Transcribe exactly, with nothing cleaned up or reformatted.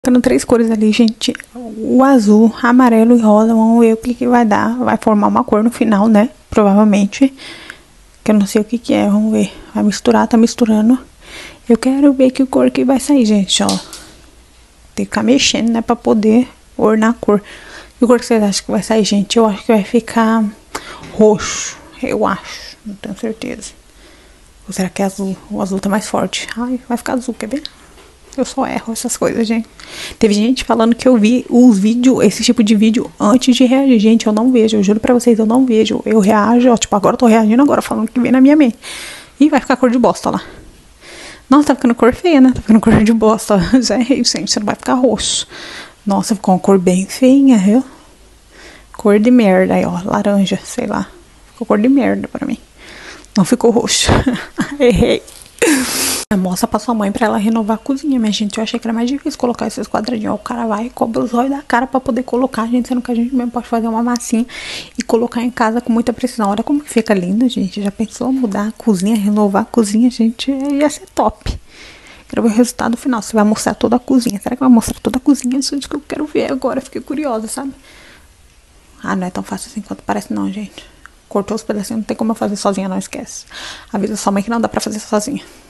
Colocando três cores ali, gente. O azul, amarelo e rosa. Vamos ver o que, que vai dar. Vai formar uma cor no final, né? Provavelmente. Que eu não sei o que, que é. Vamos ver. Vai misturar, tá misturando. Eu quero ver que cor que vai sair, gente, ó. Tem que ficar mexendo, né? Pra poder ornar a cor. Que cor que vocês acham que vai sair, gente? Eu acho que vai ficar roxo. Eu acho. Não tenho certeza. Ou será que é azul? O azul tá mais forte. Ai, vai ficar azul, quer ver? Eu só erro essas coisas, gente. Teve gente falando que eu vi os vídeos, esse tipo de vídeo, antes de reagir. Gente, eu não vejo. Eu juro pra vocês, eu não vejo. Eu reajo, ó. Tipo, agora eu tô reagindo agora, falando que vem na minha mente. Ih, vai ficar cor de bosta lá. Nossa, tá ficando cor feia, né? Tá ficando cor de bosta. Já errei, gente. Você não vai ficar roxo. Nossa, ficou uma cor bem feinha, viu? Cor de merda aí, ó. Laranja, sei lá. Ficou cor de merda pra mim. Não ficou roxo. Errei. Mostra pra sua mãe pra ela renovar a cozinha, minha gente. Eu achei que era mais difícil colocar esses quadradinhos. Ó, o cara vai e cobra os olhos da cara pra poder colocar, gente. Sendo que a gente mesmo pode fazer uma massinha e colocar em casa com muita precisão. Olha como que fica lindo, gente. Já pensou mudar a cozinha, renovar a cozinha, gente? Ia ser top. Quero ver o resultado final. Você vai mostrar toda a cozinha. Será que vai mostrar toda a cozinha? Isso é isso que eu quero ver agora. Fiquei curiosa, sabe? Ah, não é tão fácil assim quanto parece não, gente. Cortou os pedacinhos, não tem como eu fazer sozinha, não esquece. Avisa sua mãe que não dá pra fazer sozinha.